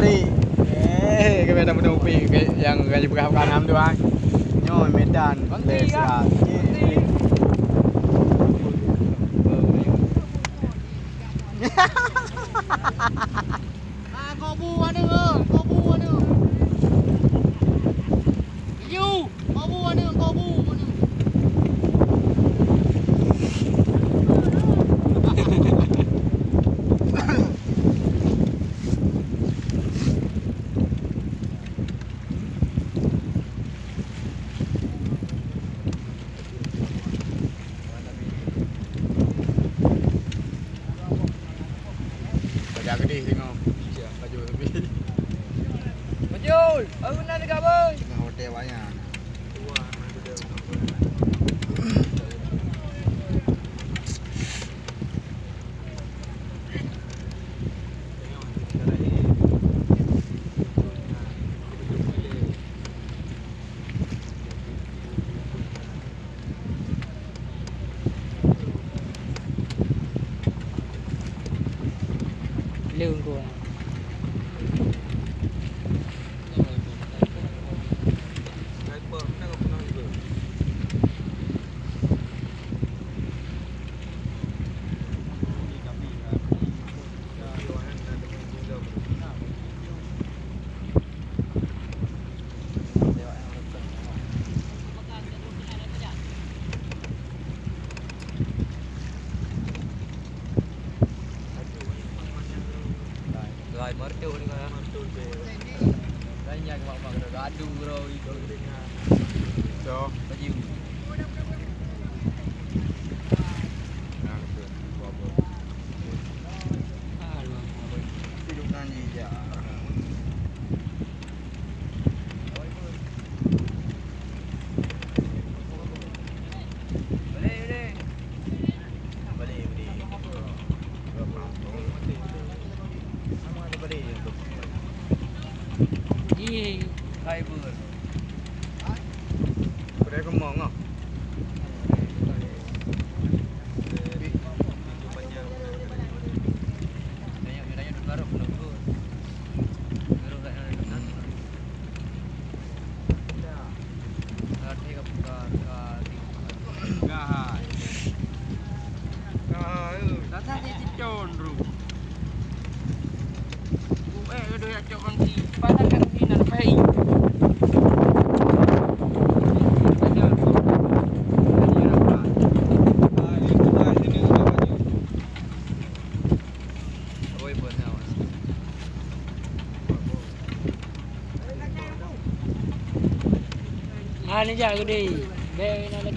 balik. Ke Medan Penupi yang gaji berapa kanan tu ah. Nyo Medan. Lesra. Kau bu ada ke? Kau bu ada. You, kau bu ada, kau bu ada. Bajak gede tengok. Baju lebih. Majul, aku nak dekat boy. Tengah hotel banyak. Lương của Lai mertu ni kan mertu be. Banyak mak-mak dah gaduh bro itu dengan. So, Baju. nah tu. Buat. Hidup nanti je. Balik. Ih, hai ber. Kedai kemang ah. Banyak baru penunggu. Baru kat dekat. Ada ke Gah. Tata di condro. Kedua yang cok kongsi. Pasal kat sini nak pay. Ni jaga dia. Dia nak